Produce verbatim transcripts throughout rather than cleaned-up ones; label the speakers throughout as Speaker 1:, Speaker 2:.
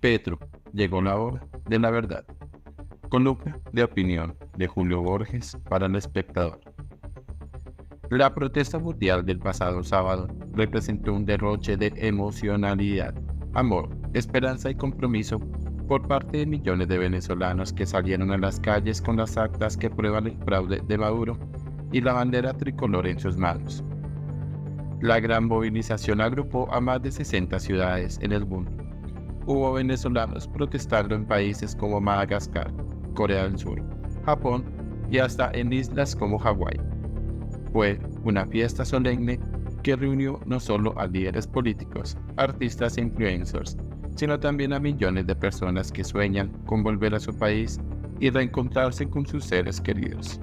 Speaker 1: Petro, llegó la hora de la verdad. Columna de opinión de Julio Borges para El Espectador. La protesta mundial del pasado sábado representó un derroche de emocionalidad, amor, esperanza y compromiso por parte de millones de venezolanos que salieron a las calles con las actas que prueban el fraude de Maduro y la bandera tricolor en sus manos. La gran movilización agrupó a más de sesenta ciudades en el mundo. Hubo venezolanos protestando en países como Madagascar, Corea del Sur, Japón y hasta en islas como Hawái. Fue una fiesta solemne que reunió no solo a líderes políticos, artistas e influencers, sino también a millones de personas que sueñan con volver a su país y reencontrarse con sus seres queridos.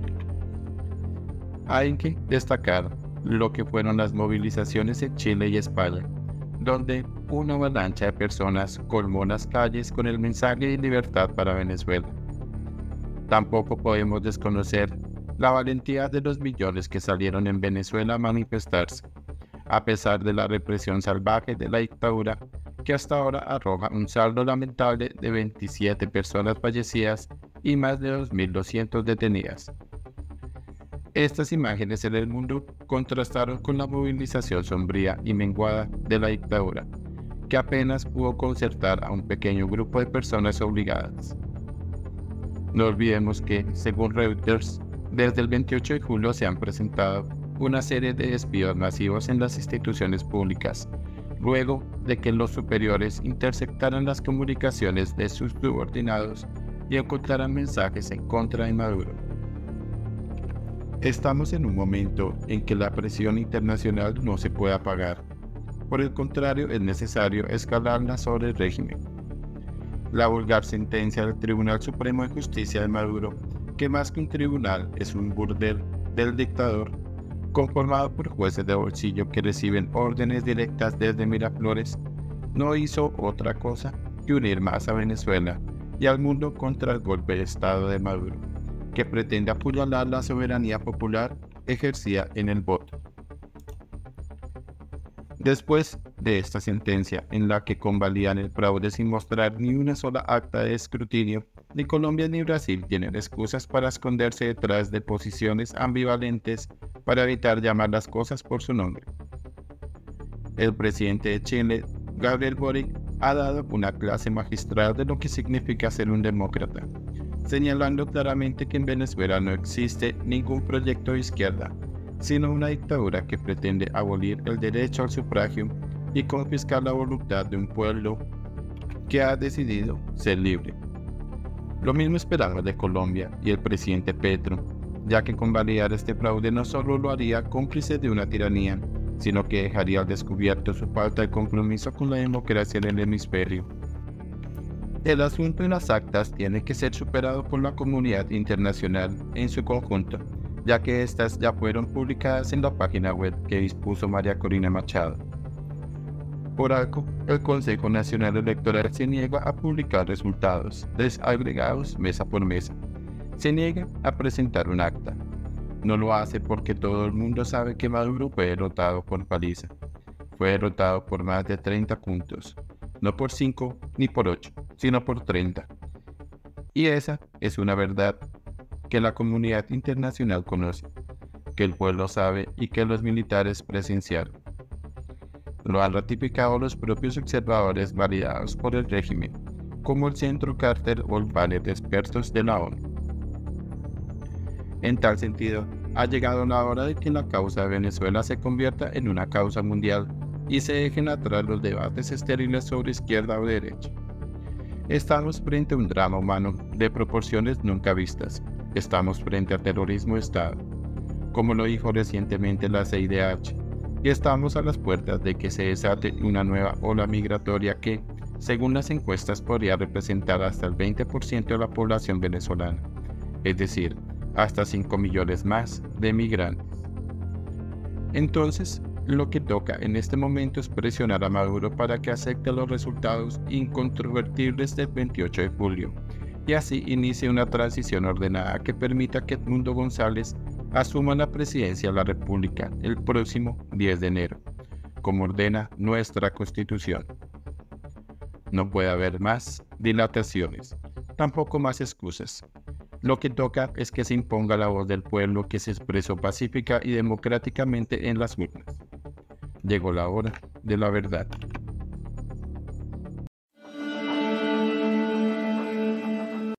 Speaker 1: Hay que destacar lo que fueron las movilizaciones en Chile y España, donde una avalancha de personas colmó las calles con el mensaje de libertad para Venezuela. Tampoco podemos desconocer la valentía de los millones que salieron en Venezuela a manifestarse, a pesar de la represión salvaje de la dictadura que hasta ahora arroja un saldo lamentable de veintisiete personas fallecidas y más de dos mil doscientas detenidas. Estas imágenes en el mundo contrastaron con la movilización sombría y menguada de la dictadura, que apenas pudo concertar a un pequeño grupo de personas obligadas. No olvidemos que, según Reuters, desde el veintiocho de julio se han presentado una serie de despidos masivos en las instituciones públicas, luego de que los superiores interceptaran las comunicaciones de sus subordinados y ocultaran mensajes en contra de Maduro. Estamos en un momento en que la presión internacional no se puede apagar. Por el contrario, es necesario escalarla sobre el régimen. La vulgar sentencia del Tribunal Supremo de Justicia de Maduro, que más que un tribunal es un burdel del dictador, conformado por jueces de bolsillo que reciben órdenes directas desde Miraflores, no hizo otra cosa que unir más a Venezuela y al mundo contra el golpe de Estado de Maduro, que pretende apuñalar la soberanía popular ejercida en el voto. Después de esta sentencia, en la que convalidan el fraude sin mostrar ni una sola acta de escrutinio, ni Colombia ni Brasil tienen excusas para esconderse detrás de posiciones ambivalentes para evitar llamar las cosas por su nombre. El presidente de Chile, Gabriel Boric, ha dado una clase magistral de lo que significa ser un demócrata, señalando claramente que en Venezuela no existe ningún proyecto de izquierda, sino una dictadura que pretende abolir el derecho al sufragio y confiscar la voluntad de un pueblo que ha decidido ser libre. Lo mismo esperamos de Colombia y el presidente Petro, ya que convalidar este fraude no solo lo haría cómplice de una tiranía, sino que dejaría al descubierto su falta de compromiso con la democracia en el hemisferio. El asunto de las actas tiene que ser superado por la comunidad internacional en su conjunto, ya que estas ya fueron publicadas en la página web que dispuso María Corina Machado. Por algo, el Consejo Nacional Electoral se niega a publicar resultados desagregados mesa por mesa. Se niega a presentar un acta. No lo hace porque todo el mundo sabe que Maduro fue derrotado por paliza. Fue derrotado por más de treinta puntos, no por cinco ni por ocho, sino por treinta. Y esa es una verdad que la comunidad internacional conoce, que el pueblo sabe y que los militares presenciaron. Lo han ratificado los propios observadores validados por el régimen, como el Centro Carter o el panel de expertos de la ONU. En tal sentido, ha llegado la hora de que la causa de Venezuela se convierta en una causa mundial y se dejen atrás los debates estériles sobre izquierda o derecha. Estamos frente a un drama humano de proporciones nunca vistas. Estamos frente a terrorismo de Estado, como lo dijo recientemente la C I D H, y estamos a las puertas de que se desate una nueva ola migratoria que, según las encuestas, podría representar hasta el veinte por ciento de la población venezolana, es decir, hasta cinco millones más de migrantes. Entonces, lo que toca en este momento es presionar a Maduro para que acepte los resultados incontrovertibles del veintiocho de julio, y así inicie una transición ordenada que permita que Edmundo González asuma la presidencia de la República el próximo diez de enero, como ordena nuestra Constitución. No puede haber más dilataciones, tampoco más excusas. Lo que toca es que se imponga la voz del pueblo que se expresó pacífica y democráticamente en las urnas. Llegó la hora de la verdad.